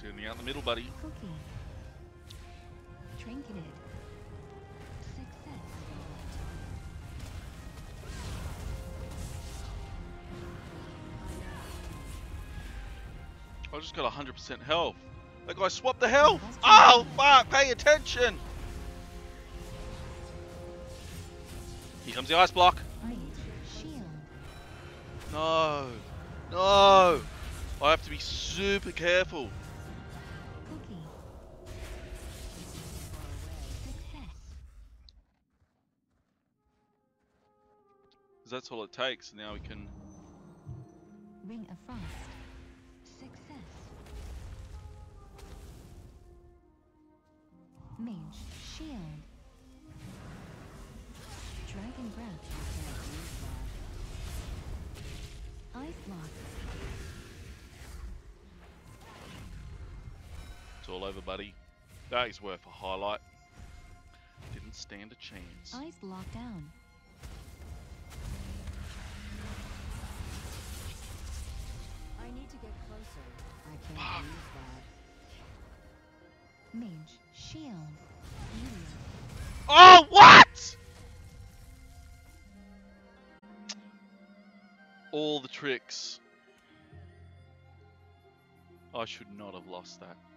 Standing out in the middle, buddy. Cookie. Trinketed. Success. I just got 100% health. That guy swapped the health. Oh, fuck. Pay attention. Here comes the ice block. Mage shield. No. No. I have to be super careful. Cookie. Success. Because that's all it takes. Now we can... Ring of Frost. Success. Mage shield. Dragon breath. Ice block. It's all over, buddy. That is worth a highlight. Didn't stand a chance. Ice block down. I need to get closer. I can't use that. Mage shield. Meteor. Oh, what? All the tricks. I should not have lost that.